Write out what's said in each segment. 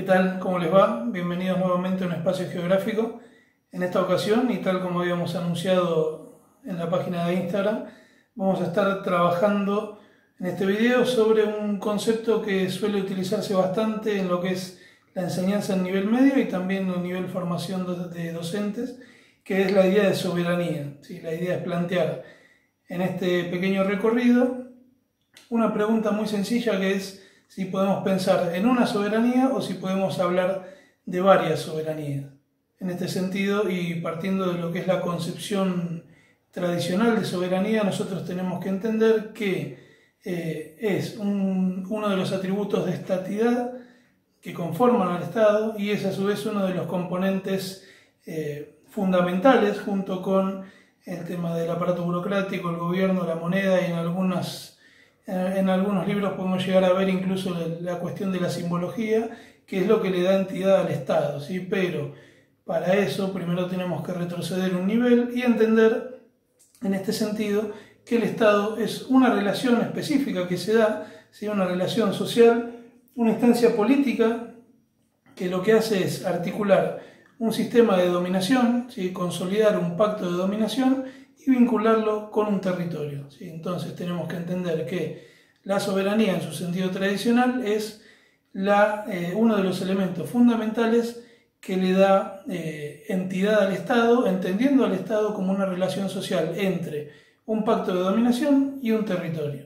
¿Qué tal? ¿Cómo les va? Bienvenidos nuevamente a un espacio geográfico. En esta ocasión, y tal como habíamos anunciado en la página de Instagram, vamos a estar trabajando en este video sobre un concepto que suele utilizarse bastante en lo que es la enseñanza en nivel medio y también en nivel formación de docentes, que es la idea de soberanía. ¿Sí? La idea es plantear en este pequeño recorrido una pregunta muy sencilla, que es si podemos pensar en una soberanía o si podemos hablar de varias soberanías. En este sentido, y partiendo de lo que es la concepción tradicional de soberanía, nosotros tenemos que entender que es uno de los atributos de estatidad que conforman al Estado y es a su vez uno de los componentes fundamentales, junto con el tema del aparato burocrático, el gobierno, la moneda, y en algunos libros podemos llegar a ver incluso la cuestión de la simbología, que es lo que le da entidad al Estado, ¿sí? Pero para eso primero tenemos que retroceder un nivel y entender en este sentido que el Estado es una relación específica que se da, ¿sí? Una relación social, una instancia política que lo que hace es articular un sistema de dominación, ¿sí? Consolidar un pacto de dominación y vincularlo con un territorio, ¿sí? Entonces tenemos que entender que la soberanía en su sentido tradicional es uno de los elementos fundamentales que le da entidad al Estado, entendiendo al Estado como una relación social entre un pacto de dominación y un territorio.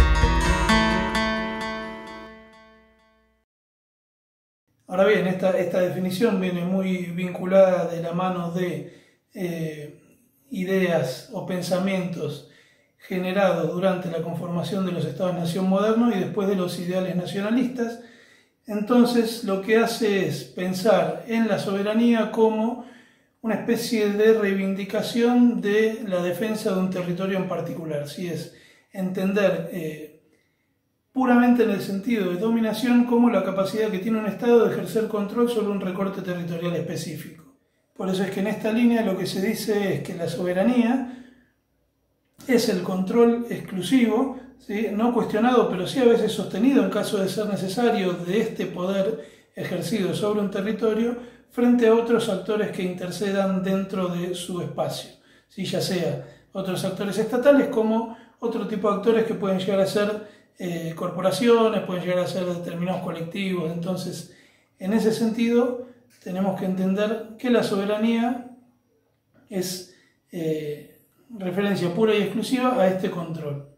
Ahora bien, esta definición viene muy vinculada de la mano de ideas o pensamientos generados durante la conformación de los Estados-nación modernos y después de los ideales nacionalistas. Entonces lo que hace es pensar en la soberanía como una especie de reivindicación de la defensa de un territorio en particular, ¿sí? Es entender puramente en el sentido de dominación como la capacidad que tiene un Estado de ejercer control sobre un recorte territorial específico. Por eso es que en esta línea lo que se dice es que la soberanía es el control exclusivo, ¿sí? No cuestionado, pero sí a veces sostenido en caso de ser necesario, de este poder ejercido sobre un territorio frente a otros actores que intercedan dentro de su espacio, ¿sí? Ya sea otros actores estatales como otro tipo de actores que pueden llegar a ser corporaciones, pueden llegar a ser determinados colectivos. Entonces, en ese sentido, tenemos que entender que la soberanía es referencia pura y exclusiva a este control.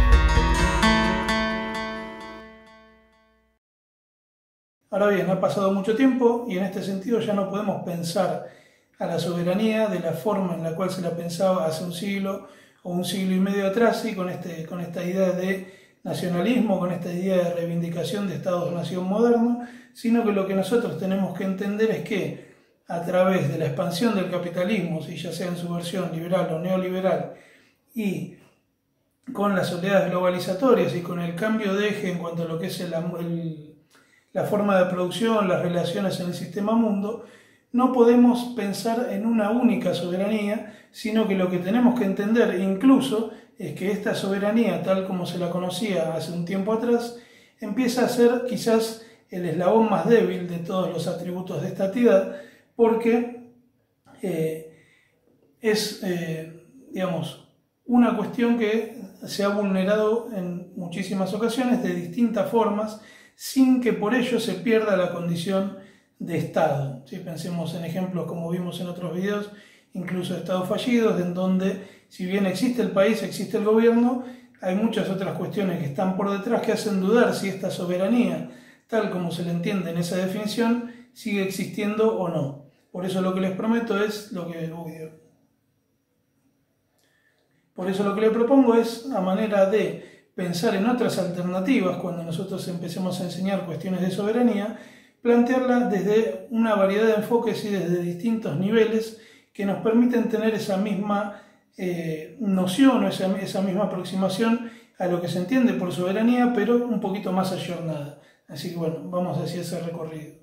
Ahora bien, ha pasado mucho tiempo y en este sentido ya no podemos pensar a la soberanía de la forma en la cual se la pensaba hace un siglo o un siglo y medio atrás, ¿sí? Con esta idea de nacionalismo, con esta idea de reivindicación de Estados-nación modernos, sino que lo que nosotros tenemos que entender es que a través de la expansión del capitalismo, ¿sí? Ya sea en su versión liberal o neoliberal, y con las oleadas globalizatorias y con el cambio de eje en cuanto a lo que es la forma de producción, las relaciones en el sistema mundo, no podemos pensar en una única soberanía, sino que lo que tenemos que entender incluso es que esta soberanía, tal como se la conocía hace un tiempo atrás, empieza a ser quizás el eslabón más débil de todos los atributos de estatidad, porque digamos, una cuestión que se ha vulnerado en muchísimas ocasiones de distintas formas, sin que por ello se pierda la condición de Estado. ¿Sí? Pensemos en ejemplos como vimos en otros videos, incluso estados fallidos, en donde si bien existe el país, existe el gobierno, hay muchas otras cuestiones que están por detrás que hacen dudar si esta soberanía, tal como se le entiende en esa definición, sigue existiendo o no. Por eso lo que les prometo es Por eso lo que le propongo es, a manera de pensar en otras alternativas, cuando nosotros empecemos a enseñar cuestiones de soberanía, plantearla desde una variedad de enfoques y desde distintos niveles que nos permiten tener esa misma noción o esa misma aproximación a lo que se entiende por soberanía, pero un poquito más ayornada. Así que bueno, vamos hacia ese recorrido.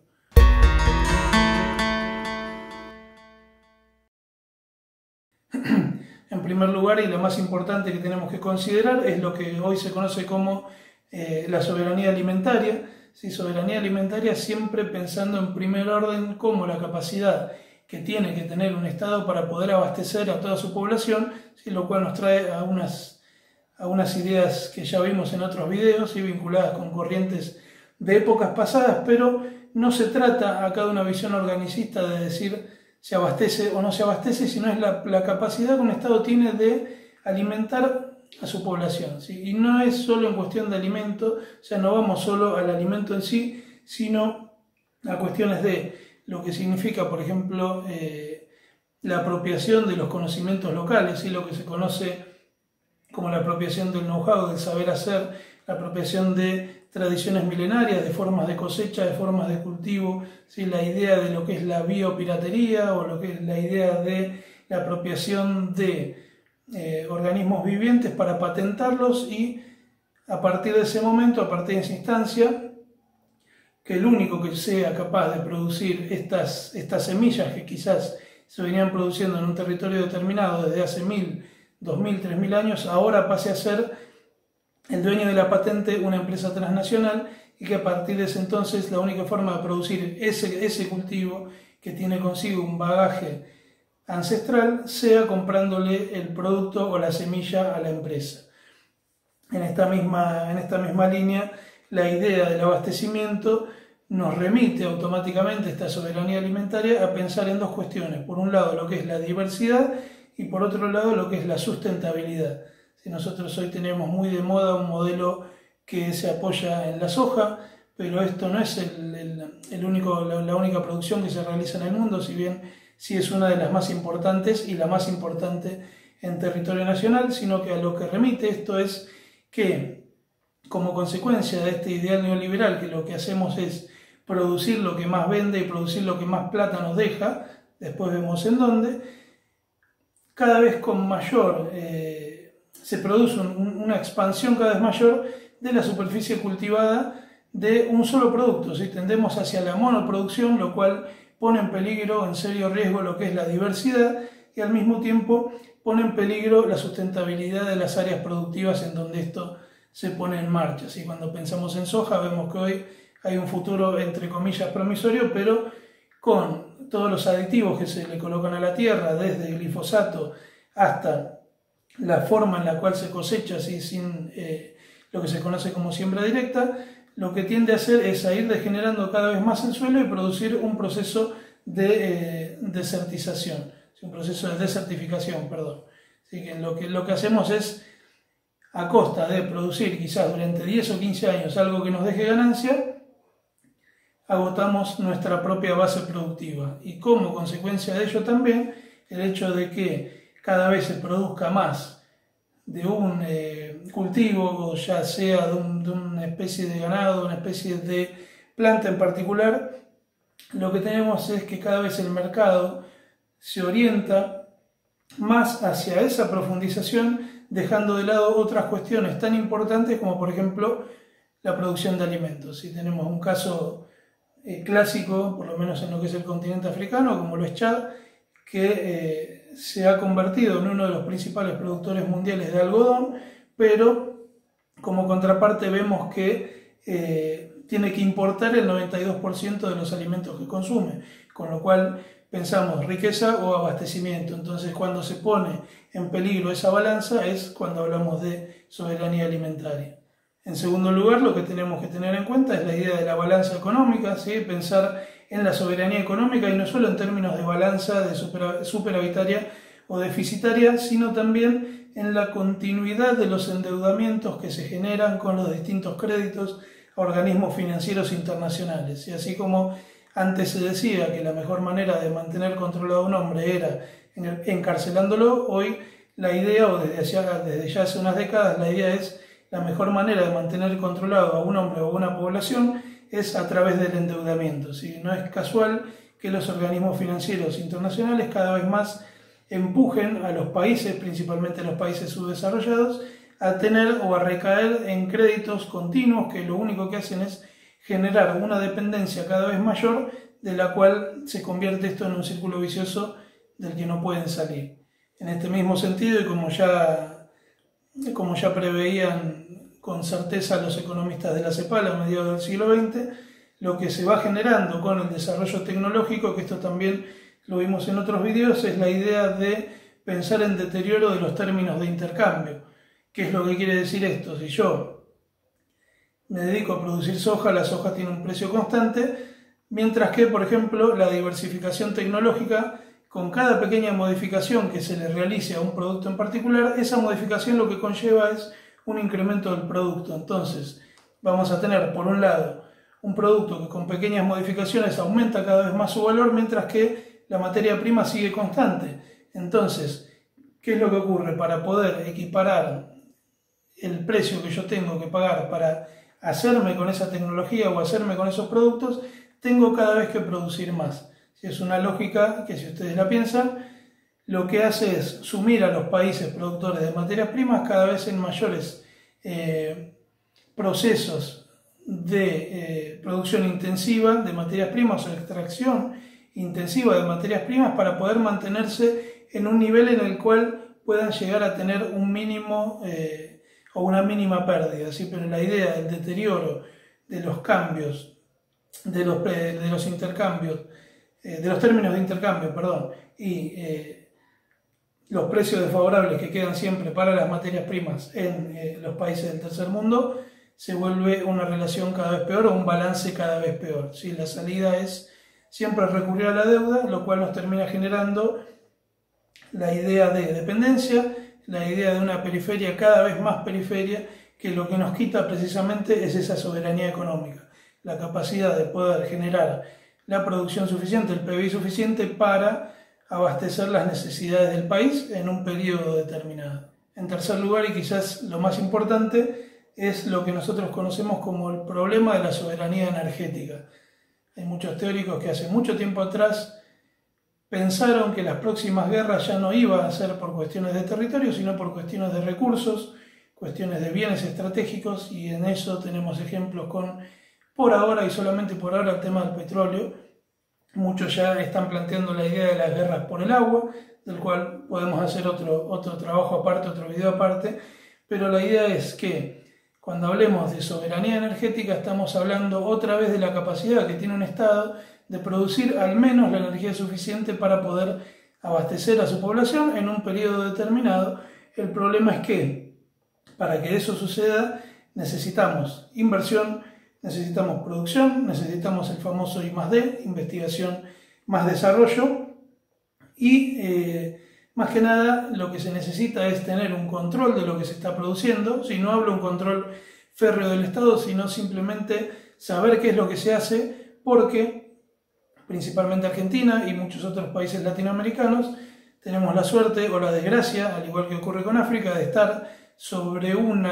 En primer lugar, y lo más importante que tenemos que considerar, es lo que hoy se conoce como la soberanía alimentaria, ¿sí? Soberanía alimentaria siempre pensando en primer orden como la capacidad que tiene que tener un Estado para poder abastecer a toda su población, ¿sí? Lo cual nos trae a unas ideas que ya vimos en otros videos, ¿sí? Vinculadas con corrientes de épocas pasadas, pero no se trata acá de una visión organicista de decir se abastece o no se abastece, sino es la capacidad que un Estado tiene de alimentar a su población, ¿sí? Y no es solo en cuestión de alimento, o sea, no vamos solo al alimento en sí, sino a cuestiones de lo que significa, por ejemplo, la apropiación de los conocimientos locales, ¿sí? Lo que se conoce como la apropiación del know-how, del saber hacer, la apropiación de tradiciones milenarias, de formas de cosecha, de formas de cultivo, ¿sí? La idea de lo que es la biopiratería o lo que es la idea de la apropiación de organismos vivientes para patentarlos y a partir de ese momento, a partir de esa instancia, que el único que sea capaz de producir estas semillas que quizás se venían produciendo en un territorio determinado desde hace 1000, 2000, 3000 años, ahora pase a ser el dueño de la patente una empresa transnacional y que a partir de ese entonces la única forma de producir ese cultivo que tiene consigo un bagaje ancestral sea comprándole el producto o la semilla a la empresa. En esta misma línea, la idea del abastecimiento nos remite automáticamente, esta soberanía alimentaria, a pensar en dos cuestiones. Por un lado, lo que es la diversidad y por otro lado, lo que es la sustentabilidad. Si nosotros hoy tenemos muy de moda un modelo que se apoya en la soja, pero esto no es la única producción que se realiza en el mundo, si bien sí es una de las más importantes y la más importante en territorio nacional, sino que a lo que remite esto es que como consecuencia de este ideal neoliberal, que lo que hacemos es producir lo que más vende y producir lo que más plata nos deja, después vemos en dónde, cada vez con mayor, se produce una expansión cada vez mayor de la superficie cultivada de un solo producto, ¿sí? Tendemos hacia la monoproducción, lo cual pone en peligro, en serio riesgo, lo que es la diversidad y al mismo tiempo pone en peligro la sustentabilidad de las áreas productivas en donde esto se pone en marcha, ¿sí? Cuando pensamos en soja vemos que hoy hay un futuro entre comillas promisorio, pero con todos los aditivos que se le colocan a la tierra, desde el glifosato hasta la forma en la cual se cosecha, ¿sí? Sin lo que se conoce como siembra directa, lo que tiende a hacer es a ir degenerando cada vez más el suelo y producir un proceso de desertización, un proceso de desertificación, perdón. Así que lo que hacemos es, a costa de producir quizás durante 10 o 15 años algo que nos deje ganancia, agotamos nuestra propia base productiva y como consecuencia de ello también el hecho de que cada vez se produzca más de un cultivo, ya sea de una especie de ganado, una especie de planta en particular, lo que tenemos es que cada vez el mercado se orienta más hacia esa profundización, dejando de lado otras cuestiones tan importantes como por ejemplo la producción de alimentos. Si tenemos un caso clásico, por lo menos en lo que es el continente africano, como lo es Chad, que se ha convertido en uno de los principales productores mundiales de algodón, pero como contraparte vemos que tiene que importar el 92% de los alimentos que consume, con lo cual pensamos riqueza o abastecimiento. Entonces cuando se pone en peligro esa balanza es cuando hablamos de soberanía alimentaria. En segundo lugar, lo que tenemos que tener en cuenta es la idea de la balanza económica, ¿sí? Pensar en la soberanía económica y no solo en términos de balanza de superavitaria o deficitaria, sino también en la continuidad de los endeudamientos que se generan con los distintos créditos a organismos financieros internacionales. Y así como antes se decía que la mejor manera de mantener controlado a un hombre era encarcelándolo, hoy la idea, o desde ya hace unas décadas, la idea es la mejor manera de mantener controlado a un hombre o a una población es a través del endeudamiento, ¿sí? No es casual que los organismos financieros internacionales cada vez más empujen a los países, principalmente los países subdesarrollados, a tener o a recaer en créditos continuos que lo único que hacen es generar una dependencia cada vez mayor, de la cual se convierte esto en un círculo vicioso del que no pueden salir. En este mismo sentido, y como ya preveían con certeza los economistas de la CEPAL a mediados del siglo XX, lo que se va generando con el desarrollo tecnológico, que esto también lo vimos en otros videos, es la idea de pensar en deterioro de los términos de intercambio. ¿Qué es lo que quiere decir esto? Si yo me dedico a producir soja, la soja tiene un precio constante, mientras que, por ejemplo, la diversificación tecnológica, con cada pequeña modificación que se le realice a un producto en particular, esa modificación lo que conlleva es un incremento del producto. Entonces, vamos a tener, por un lado, un producto que con pequeñas modificaciones aumenta cada vez más su valor, mientras que la materia prima sigue constante. Entonces, ¿qué es lo que ocurre? Para poder equiparar el precio que yo tengo que pagar para hacerme con esa tecnología o hacerme con esos productos, tengo cada vez que producir más. Es una lógica que, si ustedes la piensan, lo que hace es sumir a los países productores de materias primas cada vez en mayores procesos de producción intensiva de materias primas o extracción intensiva de materias primas, para poder mantenerse en un nivel en el cual puedan llegar a tener un mínimo o una mínima pérdida, ¿sí? Pero la idea del deterioro de los cambios, de los intercambios, de los términos de intercambio, perdón, y los precios desfavorables que quedan siempre para las materias primas en los países del tercer mundo, se vuelve una relación cada vez peor o un balance cada vez peor, ¿sí? La salida es siempre recurrir a la deuda, lo cual nos termina generando la idea de dependencia, la idea de una periferia cada vez más periferia, que lo que nos quita precisamente es esa soberanía económica, la capacidad de poder generar la producción suficiente, el PBI suficiente para abastecer las necesidades del país en un periodo determinado. En tercer lugar, y quizás lo más importante, es lo que nosotros conocemos como el problema de la soberanía energética. Hay muchos teóricos que hace mucho tiempo atrás pensaron que las próximas guerras ya no iban a ser por cuestiones de territorio, sino por cuestiones de recursos, cuestiones de bienes estratégicos, y en eso tenemos ejemplos con, por ahora y solamente por ahora, el tema del petróleo. Muchos ya están planteando la idea de las guerras por el agua, del cual podemos hacer otro trabajo aparte, otro video aparte, pero la idea es que cuando hablemos de soberanía energética estamos hablando otra vez de la capacidad que tiene un Estado de producir al menos la energía suficiente para poder abastecer a su población en un periodo determinado. El problema es que para que eso suceda necesitamos inversión, necesitamos producción, necesitamos el famoso I+D, investigación más desarrollo, y más que nada lo que se necesita es tener un control de lo que se está produciendo. Si no hablo un control férreo del Estado, sino simplemente saber qué es lo que se hace, porque principalmente Argentina y muchos otros países latinoamericanos tenemos la suerte o la desgracia, al igual que ocurre con África, de estar sobre un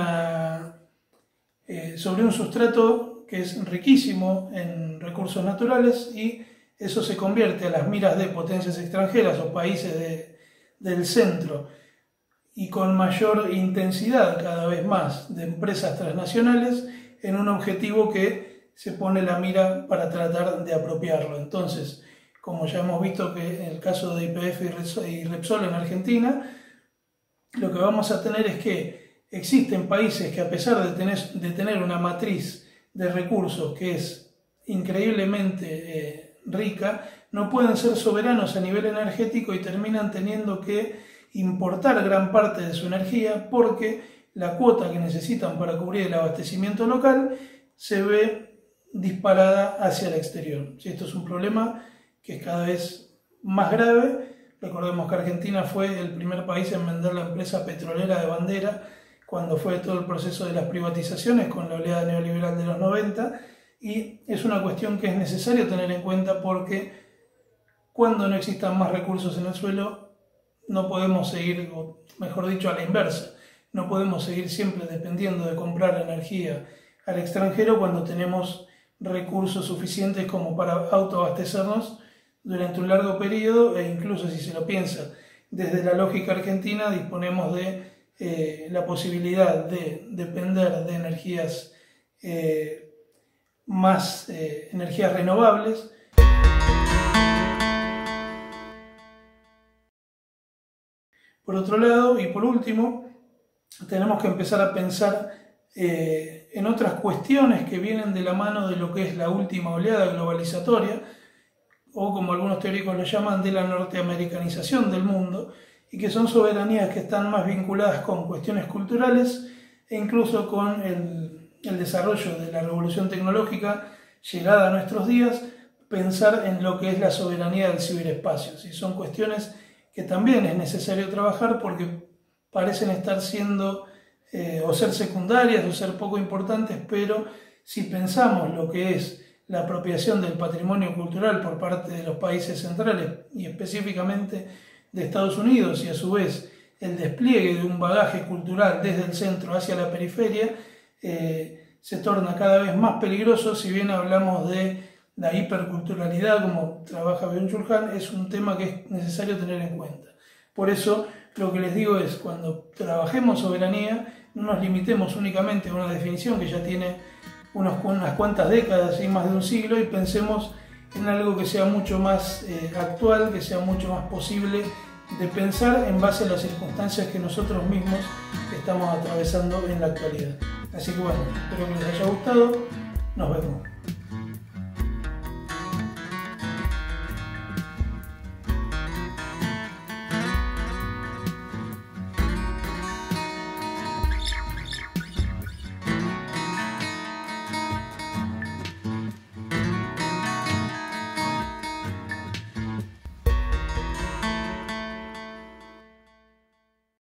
sustrato que es riquísimo en recursos naturales, y eso se convierte a las miras de potencias extranjeras o países del centro, y con mayor intensidad cada vez más de empresas transnacionales, en un objetivo que se pone la mira para tratar de apropiarlo. Entonces, como ya hemos visto que en el caso de YPF y Repsol en Argentina, lo que vamos a tener es que existen países que, a pesar de tener una matriz de recursos que es increíblemente rica, no pueden ser soberanos a nivel energético y terminan teniendo que importar gran parte de su energía, porque la cuota que necesitan para cubrir el abastecimiento local se ve disparada hacia el exterior. Esto es un problema que es cada vez más grave. Recordemos que Argentina fue el primer país en vender la empresa petrolera de bandera cuando fue todo el proceso de las privatizaciones con la oleada neoliberal de los 90, y es una cuestión que es necesario tener en cuenta, porque cuando no existan más recursos en el suelo no podemos seguir, o mejor dicho, a la inversa, no podemos seguir siempre dependiendo de comprar energía al extranjero cuando tenemos recursos suficientes como para autoabastecernos durante un largo periodo, e incluso, si se lo piensa desde la lógica argentina, disponemos de la posibilidad de depender de energías energías renovables. Por otro lado, y por último, tenemos que empezar a pensar en otras cuestiones que vienen de la mano de lo que es la última oleada globalizatoria, o como algunos teóricos lo llaman, de la norteamericanización del mundo, y que son soberanías que están más vinculadas con cuestiones culturales e incluso con el desarrollo de la revolución tecnológica llegada a nuestros días, pensar en lo que es la soberanía del ciberespacio. ¿Sí? Son cuestiones que también es necesario trabajar porque parecen estar siendo o ser secundarias o ser poco importantes, pero si pensamos lo que es la apropiación del patrimonio cultural por parte de los países centrales y específicamente de Estados Unidos, y a su vez el despliegue de un bagaje cultural desde el centro hacia la periferia, se torna cada vez más peligroso. Si bien hablamos de la hiperculturalidad, como trabaja Byung-Chul Han, es un tema que es necesario tener en cuenta. Por eso lo que les digo es, cuando trabajemos soberanía, no nos limitemos únicamente a una definición que ya tiene unas cuantas décadas y más de un siglo, y pensemos en algo que sea mucho más actual, que sea mucho más posible de pensar en base a las circunstancias que nosotros mismos estamos atravesando en la actualidad. Así que bueno, espero que les haya gustado. Nos vemos.